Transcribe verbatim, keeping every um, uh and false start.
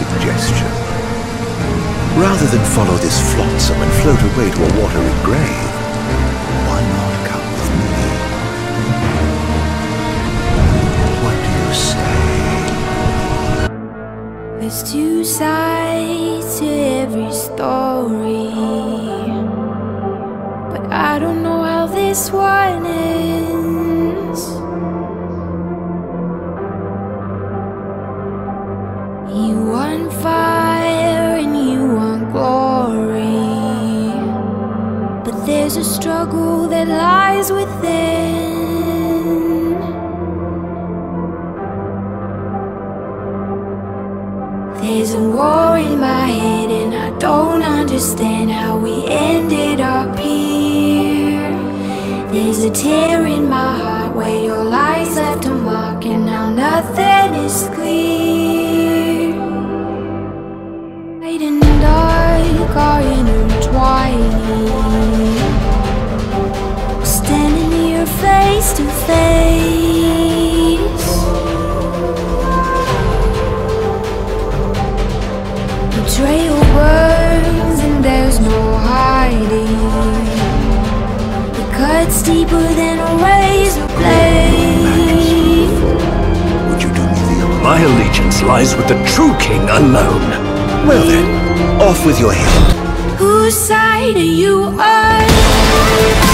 suggestion. Rather than follow this flotsam and float away to a watery grave, why not come with me? What do you say? There's two sides to every story, but I don't know how this one ends. You want fire and you want glory, but there's a struggle that lies within. There's a war in my head and I don't understand how we ended up here. There's a tear in my heart where your lies left a mark, and now nothing is clear. Light and dark are intertwining, standing here face to face. Betrayal burns and there's no hiding. It cuts deeper than a razor blade. Would you do me the honor? My allegiance lies with the true king alone. Well then, off with your head. Whose side are you on?